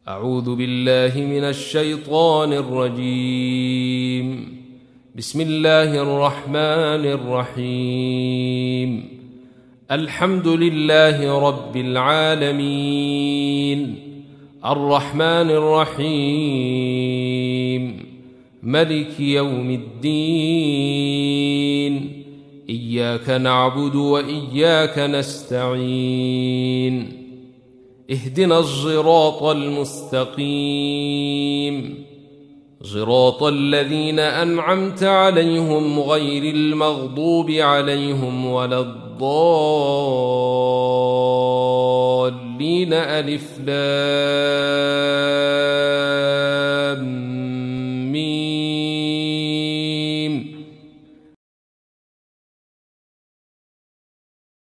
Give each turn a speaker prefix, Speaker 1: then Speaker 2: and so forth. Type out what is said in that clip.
Speaker 1: أعوذ بالله من الشيطان الرجيم. بسم الله الرحمن الرحيم. الحمد لله رب العالمين، الرحمن الرحيم، ملك يوم الدين. إياك نعبد وإياك نستعين. اهدنا الصراط المستقيم، صراط الذين أنعمت عليهم غير المغضوب عليهم ولا الضالين. ألف لام